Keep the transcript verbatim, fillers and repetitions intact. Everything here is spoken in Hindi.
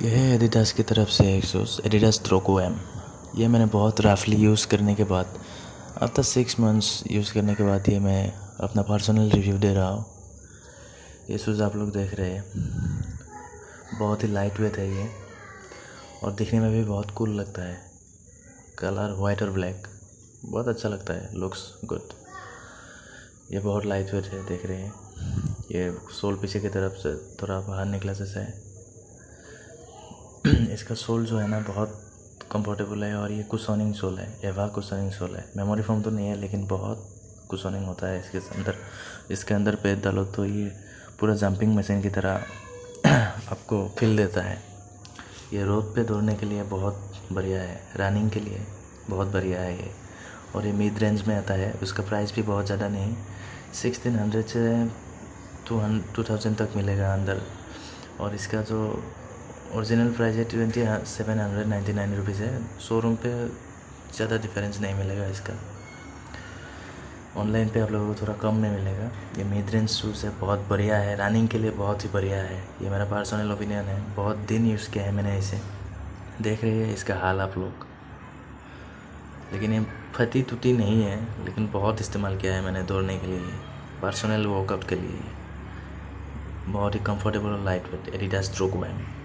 यह है एडिडास की तरफ से एक शूज़ एडिडास थ्रोको एम। ये मैंने बहुत रफली यूज़ करने के बाद आफ्टर सिक्स मंथ्स यूज़ करने के बाद ये मैं अपना पर्सनल रिव्यू दे रहा हूँ। ये शूज़ आप लोग देख रहे हैं, बहुत ही लाइट वेट है ये और दिखने में भी बहुत कूल लगता है। कलर वाइट और ब्लैक बहुत अच्छा लगता है, लुक्स गुड। ये बहुत लाइट वेट है, देख रहे हैं। ये सोल पीछे की तरफ से थोड़ा बाहर निकला जैसा है। इसका सोल जो है ना बहुत कंफर्टेबल है और ये कुशनिंग सोल है, एवा कुशनिंग सोल है। मेमोरी फोम तो नहीं है लेकिन बहुत कुशनिंग होता है इसके अंदर। इसके अंदर पैर डालो तो ये पूरा जंपिंग मशीन की तरह आपको फील देता है। ये रोड पे दौड़ने के लिए बहुत बढ़िया है, रनिंग के लिए बहुत बढ़िया है ये। और ये मिड रेंज में आता है। उसका प्राइस भी बहुत ज़्यादा नहीं, सिक्सटीन हंड्रेड से टू टू थाउजेंड तक मिलेगा अंदर। और इसका जो ओरिजिनल प्राइस है twenty seven hundred ninety nine rupees है। शोरूम पे ज़्यादा डिफरेंस नहीं मिलेगा इसका, ऑनलाइन पे आप लोगों को थोड़ा कम में मिलेगा। ये मिड रेंज शूज़ है, बहुत बढ़िया है, रनिंग के लिए बहुत ही बढ़िया है। ये मेरा पर्सनल ओपिनियन है, बहुत दिन यूज़ किया है मैंने इसे। देख रही है इसका हाल आप लोग, लेकिन ये फटी टूटी नहीं है, लेकिन बहुत इस्तेमाल किया है मैंने दौड़ने के लिए, पर्सनल वर्कआउट के लिए। बहुत ही कंफर्टेबल और लाइट वेट एडिडास थ्रोको एम।